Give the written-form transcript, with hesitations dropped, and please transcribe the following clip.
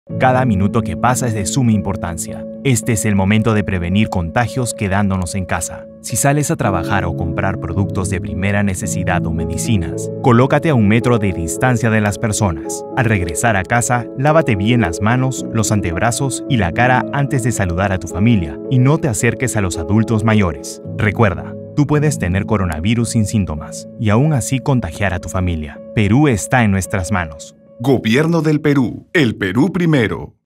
Cada minuto que pasa es de suma importancia. Este es el momento de prevenir contagios quedándonos en casa. Si sales a trabajar o comprar productos de primera necesidad o medicinas, colócate a 1 metro de distancia de las personas. Al regresar a casa, lávate bien las manos, los antebrazos y la cara antes de saludar a tu familia y no te acerques a los adultos mayores. Recuerda, tú puedes tener coronavirus sin síntomas y aún así contagiar a tu familia. Perú está en nuestras manos. Gobierno del Perú. El Perú primero.